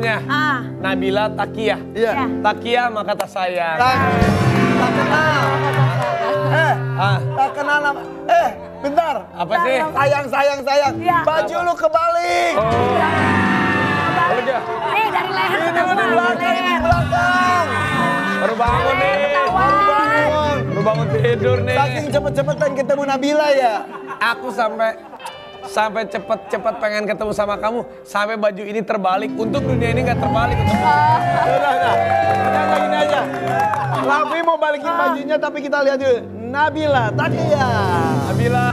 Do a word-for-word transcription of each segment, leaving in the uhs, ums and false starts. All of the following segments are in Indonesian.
namanya? Ah. Nabila Takia. Iya. Takia maka tak sayang. Tak, tak kenal. Eh, Ah, tak kenal nama. Eh, bentar. apa sih? Sayang, sayang, sayang. Iya. Baju lu kebalik. Baru aja. Eh dari leher Ini ketahuan. di belakang, ini di belakang. Baru bangun nih. Bangun. Baru bangun tidur nih. Saking cepet-cepetan ketemu Nabila ya. Aku sampai sampai cepet-cepet pengen ketemu sama kamu. Sampai baju ini terbalik. Untuk dunia ini nggak terbalik. Untuk Udah, udah. Kita gini aja. Lavi mau balikin bajunya tapi kita lihat dulu. Nabila, Takia. Nabila.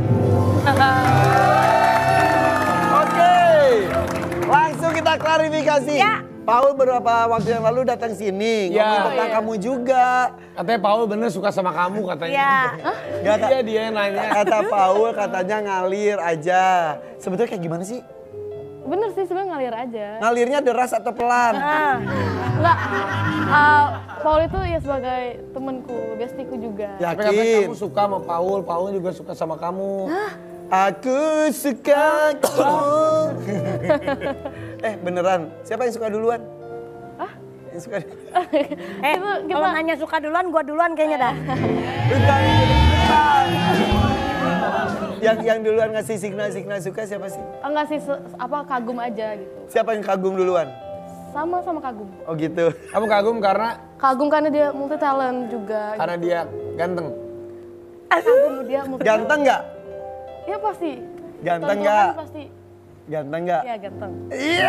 Oke. Langsung kita klarifikasi. Ya. Paul beberapa waktu yang lalu datang sini. Ya. Ngomong tentang Iya. kamu juga. Katanya Paul bener suka sama kamu katanya. Iya. Gak Iya dia yang nanya. Kata Paul katanya ngalir aja. Sebetulnya kayak gimana sih? Bener sih sebenarnya ngalir aja. Ngalirnya deras atau pelan? Ah. Enggak, uh, Paul itu ya sebagai temanku, bestiku juga. Tapi katanya Yakin? kamu suka sama Paul. Paul juga suka sama kamu. Aku suka kamu. Eh beneran, siapa yang suka duluan? Hah? Yang suka Eh, Itu kita- kalau nanya suka duluan, gua duluan kayaknya dah. Bukan, bukan. Yang yang duluan ngasih signal-signal suka siapa sih? Enggak sih, se- apa kagum aja gitu. Siapa yang kagum duluan? Sama-sama kagum. Oh gitu. Kamu kagum karena Kagum karena dia multi talent juga. karena dia ganteng. Kagum dia multi Ganteng nggak? Iya pasti. Ganteng Tontonan nggak? Pasti. Ganteng nggak? Iya ganteng. Iya.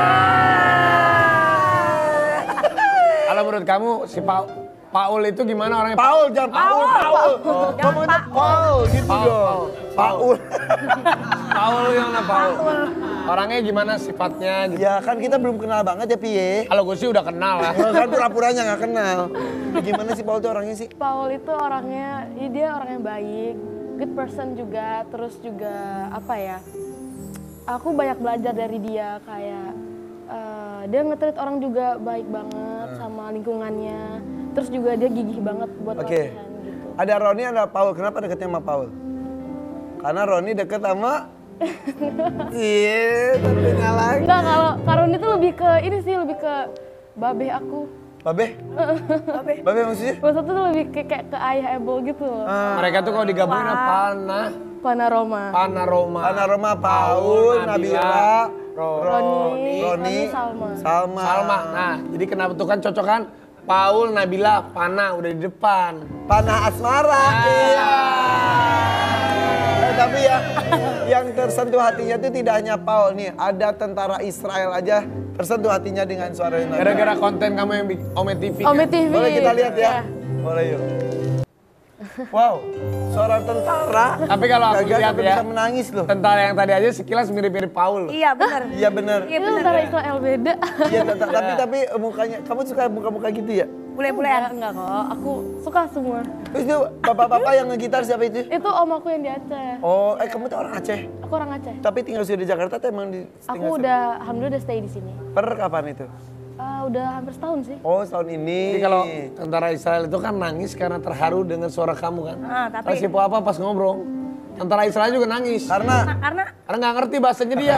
Kalau menurut kamu si Paul, Paul itu gimana orangnya? Paul, jangan Paul, Paul. Oh, Jangan ngomongnya Paul. Paul, gitu Paul, dong. Paul. Paul yang mana Paul? Orangnya gimana sifatnya gitu. Ya kan kita belum kenal banget ya Pie. Kalau gue sih udah kenal lah. Oh, kan pura-puranya nggak kenal. Gimana sih Paul tuh orangnya sih? Paul itu orangnya, ya dia orangnya baik, good person juga, terus juga apa ya? Aku banyak belajar dari dia kayak eh, dia nge-treat orang juga baik banget sama lingkungannya. Terus juga dia gigih banget buat Oke. latihan gitu. Ada Roni, ada Paul. Kenapa deketnya sama Paul? Karena Roni deket sama... Iya, tapi ngalah. Enggak, kalau Karun itu lebih ke ini sih, lebih ke babe aku. Babe? Babe. Babe maksudnya? Maksudnya tuh lebih ke, kayak ke ayah Ebol gitu loh. Mereka tuh kalau digabungin apa? Panah, Panorama. Panorama. Panorama, Paul, Nabila, Ro- Roni, Roni, Roni, Salma. Salma. Salma. Nah, jadi kenapa tuh kan cocok kan? Paul, Nabila, Pana udah di depan. Panah asmara. Iya. Eh, tapi ya, yang tersentuh hatinya itu tidak hanya Paul nih. Ada tentara Israel aja tersentuh hatinya dengan suara Nabila. Gara-gara konten kamu yang bikin Ome T V. Ome kan? T V. Boleh kita lihat ya? Iya. Boleh yuk. Wow, seorang tentara. Tapi kalau aku Gagal lihat tapi ya, bisa menangis loh. tentara yang tadi aja sekilas mirip-mirip Paul. Iya benar. Iya bener. Iya Itu benar. antara Israel beda. Iya, tata- tapi tapi eh, mukanya, kamu suka muka-muka gitu ya? Bule-bulean. Enggak, enggak kok. Aku suka semua. Terus itu bapak-bapak yang ngegitar siapa itu? Itu om aku yang di Aceh. Oh, eh kamu tuh orang Aceh. Aku orang Aceh. Tapi tinggal sudah di Jakarta atau emang di Aku tinggal udah, alhamdulillah udah stay di sini. Per kapan itu? Ah, udah hampir setahun sih. Oh, tahun ini. Jadi kalau tentara Israel itu kan nangis karena terharu dengan suara kamu kan. Ah, tapi- Tapi si apa pas ngobrol, tentara Israel juga nangis. karena Nah, karena Karena nggak ngerti bahasanya dia.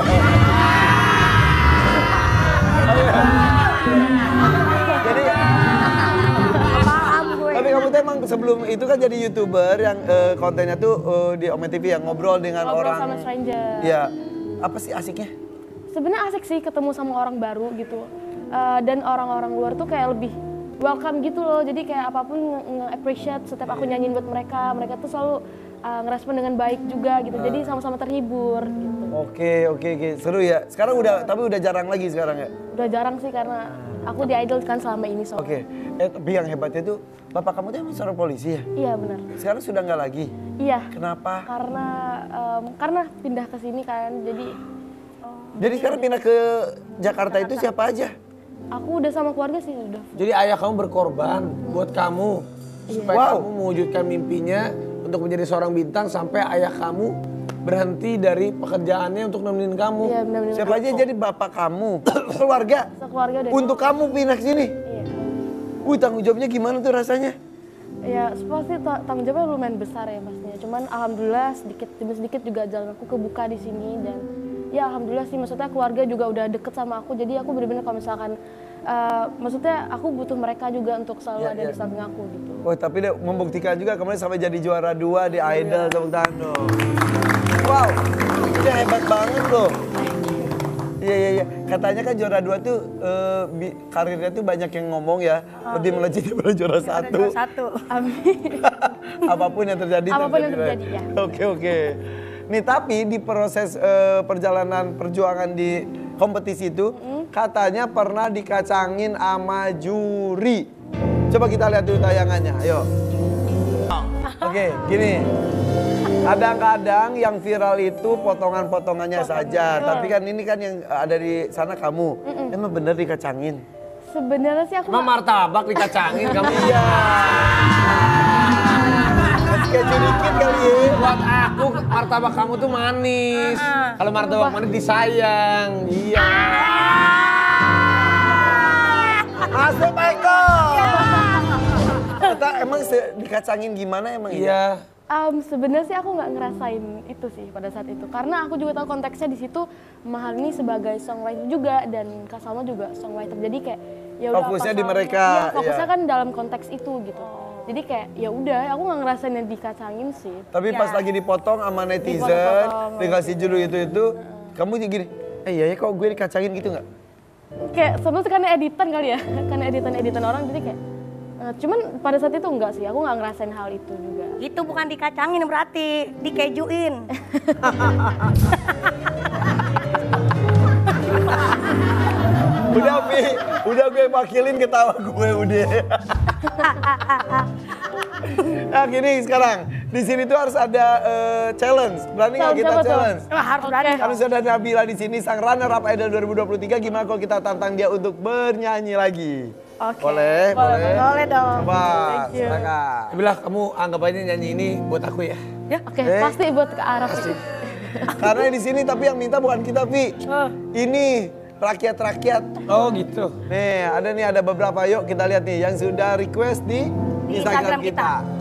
jadi paham gue. tapi kamu tuh emang sebelum itu kan jadi YouTuber yang eh, kontennya tuh eh, di Ome T V yang ngobrol dengan Ngobrol orang. sama stranger. Iya. Apa sih asiknya? Sebenarnya asik sih ketemu sama orang baru gitu. Eh, dan orang-orang luar tuh kayak lebih welcome gitu loh. Jadi kayak apapun nge- nge-appreciate setiap aku nyanyiin buat mereka. Mereka tuh selalu eh, ngerespon dengan baik juga gitu. Jadi sama-sama terhibur gitu. Oke, oke, oke. Seru ya. Sekarang udah tapi udah jarang lagi sekarang ya. Udah jarang sih karena aku di idol kan selama ini soalnya. Oke. Eh, tapi yang hebatnya tuh bapak kamu tuh emang seorang polisi ya? Iya benar. Sekarang sudah nggak lagi. Iya. Kenapa? Karena em, karena pindah ke sini kan. Jadi Jadi sekarang pindah ke Jakarta itu siapa aja? aku udah sama keluarga sih udah. Jadi ayah kamu berkorban buat kamu supaya Wow. kamu mewujudkan mimpinya untuk menjadi seorang bintang sampai ayah kamu berhenti dari pekerjaannya untuk nemenin kamu. Iya benar-benar. Siapa aja jadi bapak kamu, keluarga. Sekeluarga udah. Untuk kamu pindah ke sini. Iya. Wih, tanggung jawabnya gimana tuh rasanya? Ya pasti ta- tanggung jawabnya lumayan besar ya pastinya. Cuman alhamdulillah sedikit demi sedikit juga jalan aku kebuka di sini dan ya alhamdulillah sih, maksudnya keluarga juga udah deket sama aku, jadi aku bener-bener kalau misalkan uh, maksudnya aku butuh mereka juga untuk selalu Ya, ada ya. di samping aku gitu. Wah, tapi dia membuktikan juga kemarin sampai jadi juara dua di Idol, tepuk tangan dong. Wow, dia hebat banget loh. Iya, iya, iya. Katanya kan juara dua tuh eh, bi- karirnya tuh banyak yang ngomong ya. Lebih melejit daripada juara satu. Juara satu. Amin. Apapun yang terjadi. Apapun yang Ray. terjadi, ya. Oke, oke. Nih, tapi di proses eh, perjalanan perjuangan di kompetisi itu, katanya pernah dikacangin sama juri. Coba kita lihat dulu tayangannya, ayo. Oke, gini. Kadang-kadang yang viral itu potongan-potongannya saja. Tapi kan ini kan yang ada di sana kamu. Emang bener dikacangin? Sebenarnya sih aku Emang martabak dikacangin kamu? Iya. Kasih keju dikit kali ya. Buat aku martabak kamu tuh manis. Kalau martabak manis disayang. Iya. Masuk Pak Eko. Kita emang se- dikacangin gimana emang ini? Iya. Um, sebenarnya sih aku nggak ngerasain itu sih pada saat itu, karena aku juga tahu konteksnya di situ. Mahal ini sebagai songwriter juga dan Kak Salma juga songwriter, jadi kayak ya udah Fokusnya apa di salahnya. mereka, Iya, fokusnya iya. kan dalam konteks itu gitu. Jadi kayak ya udah, aku nggak ngerasain yang dikacangin sih. Tapi pas lagi dipotong sama netizen, Dipotong-potong. dikasih judul itu-itu, kamu jadi gini, eh iya ya kok gue dikacangin gitu nggak? Kayak sebenarnya karena editan kali ya, karena editan-editan orang, jadi kayak eh, cuman pada saat itu enggak sih, aku nggak ngerasain hal itu juga. Itu bukan dikacangin berarti, dikejuin. Udah Pi, udah gue wakilin ketawa gue udah. Nah gini sekarang, di sini tuh harus ada eh, challenge. Berani nggak Challenge kita apa tuh? challenge? Wah, harus berani. Harus ada Nabila di sini, sang runner up Idol dua ribu dua puluh tiga. Gimana kalau kita tantang dia untuk bernyanyi lagi? Oke. Boleh, Boleh, boleh. Boleh dong. Coba, Thank you. silakan. Bilang kamu anggap aja nyanyi ini buat aku ya. Oke, Eh. pasti buat ke arah sih. Karena di sini tapi yang minta bukan kita, Vi. Ini rakyat-rakyat. Oh gitu. Nih, ada nih ada beberapa. Yuk kita lihat nih yang sudah request di, Di Instagram, Instagram kita. kita.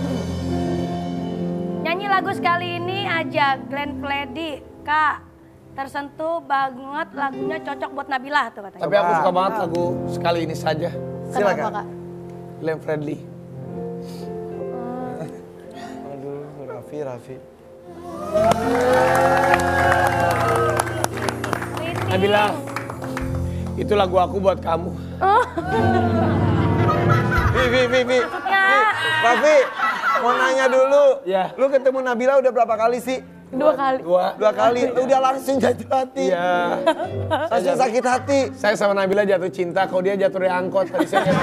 Nyanyi lagu sekali ini aja, Glenn Fredly. Kak, tersentuh banget, lagunya cocok buat Nabila tuh katanya. Tapi aku suka banget lagu sekali ini saja. Silakan. Kenapa, Kak? Glenn Fredly. Aduh, Raffi, Raffi. Nabila, itu lagu aku buat kamu. Vi, Vi, Vi, Vi. Vi, Raffi, mau nanya dulu. Ya. Lu ketemu Nabila udah berapa kali sih? Dua kali. Dua. Dua kali. Udah langsung jatuh hati. Iya. Langsung sakit hati. Saya sama Nabila jatuh cinta, kalau dia jatuh dari angkot. Tadi saya jatuh.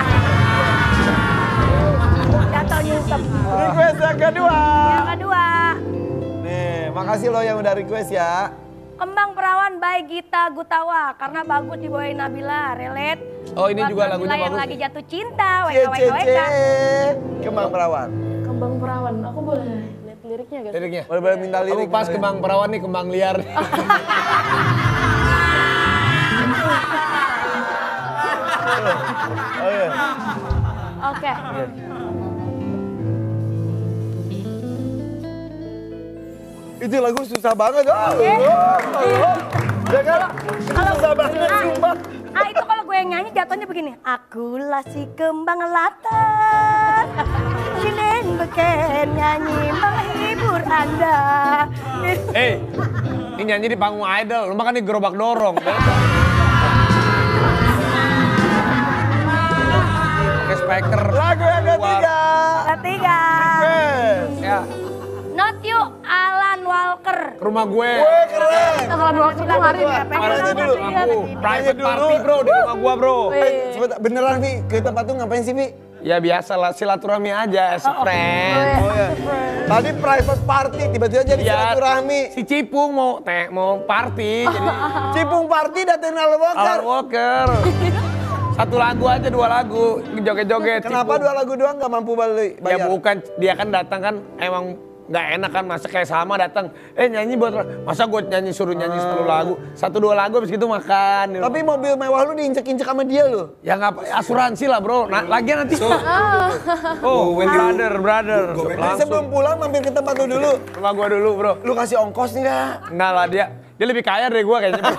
Jatuh nyungsep. Request yang kedua. Yang kedua, Nih, makasih lo yang udah request ya. Kembang Perawan by Gita Gutawa. Karena bagus dibawain Nabila, relate. Oh, ini Buat juga Nabila lagunya yang bagus. lagi jatuh cinta, W C K W C K W C. K. Kembang Perawan. Kembang Perawan, aku boleh lihat liriknya guys? Liriknya. Boleh boleh minta lirik. Kamu pas minta lirik. kembang perawan nih, kembang liar. Oh, iya. Oke. Itu lagu susah banget. Oh, oh, oh. Ya kan? Susah banget sumpah. Ah itu kalau gue yang nyanyi jatuhnya begini. Akulah si kembang latar, sileng beken nyanyi menghibur anda. Hei, ini nyanyi di panggung Idol, lu makan di gerobak dorong. Pakai speaker. Lagu yang ketiga. Ketiga, Yes. Ya, Not You Alan Walker. ke rumah gue. Weh, keren. Kalau dua waktu kemarin ya. Nyanyi dulu. Aku private dulu. party bro di rumah gua bro. Eh, sebentar, beneran Vi, ke tempat tuh ngapain sih Vi? Ya biasa lah, silaturahmi aja, as a friend. Oh ya. Tadi private party, tiba-tiba jadi Ya, silaturahmi. si Cipung mau teh mau party, jadi Cipung party dateng Alan Walker. Alan Walker. Satu lagu aja, dua lagu, joget-joget. Kenapa Cipung. dua lagu doang gak mampu balik Ya bayar? bukan, dia kan datang kan emang nggak enak kan, masa kayak sama datang, eh nyanyi buat, masa gue nyanyi suruh nyanyi satu lagu, satu dua lagu habis gitu makan. Tapi mobil mewah lu diinjek-injek sama dia lu. Ya nggak, asuransi lah bro, nah, lagian nanti. Oh, brother, brother. Jadi Langsung sebelum pulang mampir ke tempat lu dulu. rumah gua dulu bro. Lu kasih ongkos nggak? Enggak lah dia, Dia lebih kaya dari gue kayaknya.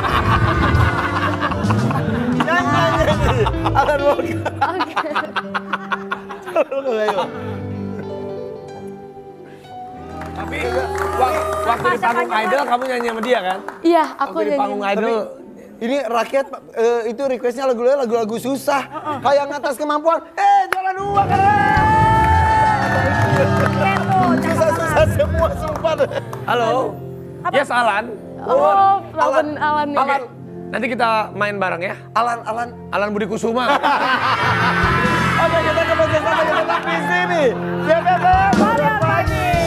Nyanyi, nyanyi. Alan Walker. Oke. Ayo. Tapi wak- waktu di panggung Idol kamu nyanyi sama dia kan? Iya, aku Waktu di nyanyi. panggung Idol. Ini rakyat eh, itu requestnya lagu-lagu lagu-lagu susah. Kayak ngatas kemampuan. Eh, jalan dua keren. Susah-susah semua sumpah. Halo. Yes Alan. Oh, lawan Alan nih. Oke. Nanti kita main bareng ya. Alan, Alan. Alan Budi Kusuma. Oke, kita kembali sampai kita tetap di sini. Beb, beb, beb. Pagi.